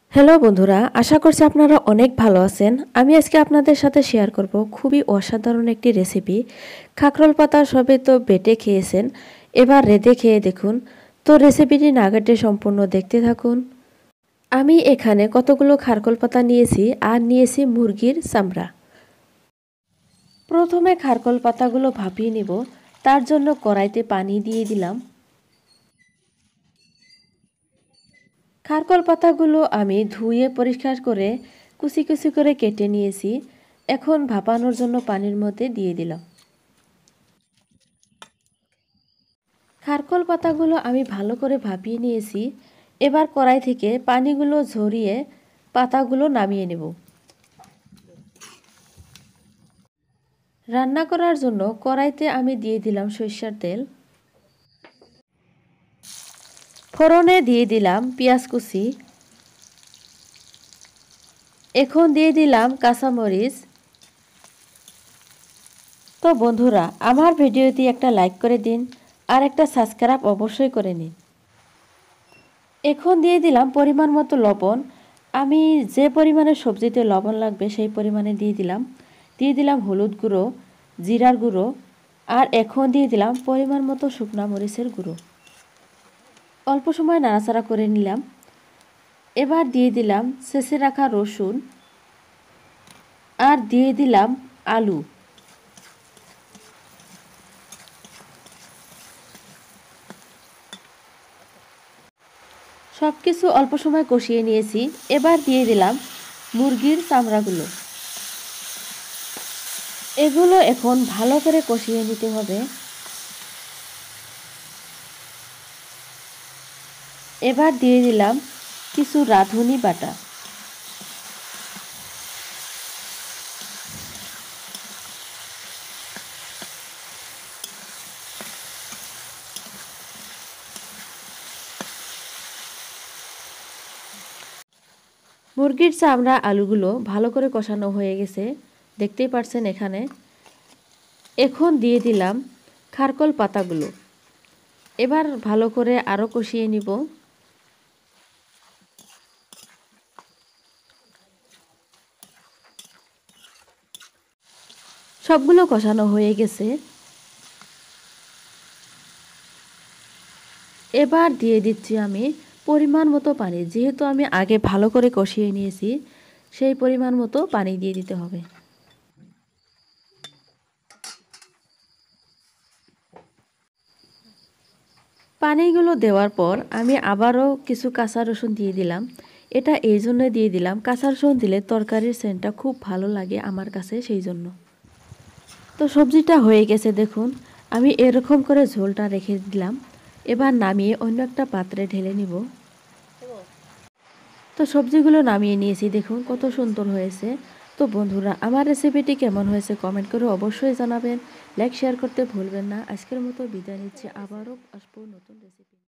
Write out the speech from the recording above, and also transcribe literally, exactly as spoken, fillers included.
Hello বন্ধুরা, আশা করছি আপনারা অনেক ভালো আছেন। আমি আজকে আপনাদের সাথে শেয়ার করব খুবই অসাধারণ একটি রেসিপি। খাকরোল পাতা সবে তো বেটে খেয়েছেন, এবার রেঁধে খেয়ে দেখুন। তো রেসিপিটি না কেটে সম্পূর্ণ দেখতে থাকুন। আমি এখানে কতগুলো খারকোল পাতা নিয়েছি আর নিয়েছি মুরগির চামড়া। প্রথমে খারকোল পাতাগুলো ভাপিয়ে নিব, তার জন্য কড়াইতে পানি দিয়ে দিলাম। খারকোল পাতাগুলো আমি ধুয়ে পরিষ্কার করে কুচি কুচি করে কেটে নিয়েছি। এখন ভাপানোর জন্য পানির মধ্যে দিয়ে দিলাম। খারকোল পাতাগুলো আমি ভালো করে ভাপিয়ে নিয়েছি। এবার কড়াই থেকে পানিগুলো ঝরিয়ে পাতাগুলো নামিয়ে নেব। রান্না করার জন্য কড়াইতে আমি দিয়ে দিলাম সরিষার তেল। ফোড়নে দিয়ে দিলাম পেঁয়াজ কুচি। এখন দিয়ে দিলাম কাঁচামরিচ। তো বন্ধুরা, আমার ভিডিওটি একটা লাইক করে দিন আর একটা সাবস্ক্রাইব অবশ্যই করে নিন। এখন দিয়ে দিলাম পরিমাণ মতো লবণ। আমি যে পরিমাণে সবজিতে লবণ লাগবে সেই পরিমাণে দিয়ে দিলাম। দিয়ে দিলাম হলুদ গুঁড়ো, জিরার গুঁড়ো, আর এখন দিয়ে দিলাম পরিমাণ মতো শুকনো মরিচের গুঁড়ো। অল্প সময় নাড়াচাড়া করে নিলাম। এবার দিয়ে দিলাম ছেঁচে রাখা রসুন আর দিয়ে দিলাম আলু। সব কিছু অল্প সময় কষিয়ে নিয়েছি। এবার দিয়ে দিলাম মুরগির চামড়াগুলো। এগুলো এখন ভালো করে কষিয়ে নিতে হবে। এবার দিয়ে দিলাম কিছু রাঁধুনি বাটা। মুরগির চামড়া আলুগুলো ভালো করে কষানো হয়ে গেছে, দেখতেই পাচ্ছেন এখানে। এখন দিয়ে দিলাম খারকোল পাতাগুলো। এবার ভালো করে আরও কষিয়ে নিব। সবগুলো কষানো হয়ে গেছে। এবার দিয়ে দিচ্ছি আমি পরিমাণ মতো পানি। যেহেতু আমি আগে ভালো করে কষিয়ে নিয়েছি, সেই পরিমাণ মতো পানি দিয়ে দিতে হবে। পানিগুলো দেওয়ার পর আমি আবারও কিছু কাঁচা রসুন দিয়ে দিলাম। এটা এই জন্য দিয়ে দিলাম, কাঁচা রসুন দিলে তরকারির সেন্টটা খুব ভালো লাগে আমার কাছে, সেই জন্য। তো সবজিটা হয়ে গেছে দেখুন। আমি এরকম করে ঝোলটা রেখে দিলাম। এবার নামিয়ে অন্য একটা পাত্রে ঢেলে নিব। তো সবজিগুলো নামিয়ে নিয়েছি, দেখুন কত সুন্দর হয়েছে। তো বন্ধুরা, আমার রেসিপিটি কেমন হয়েছে কমেন্ট করে অবশ্যই জানাবেন। লাইক শেয়ার করতে ভুলবেন না। আজকের মতো বিদায় নিচ্ছি, আবারও আসবো নতুন রেসিপি।